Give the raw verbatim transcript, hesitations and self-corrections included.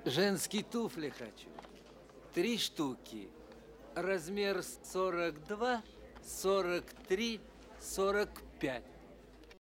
Женские туфли хочу. Три штуки. Размер сорок два, сорок три, сорок пять.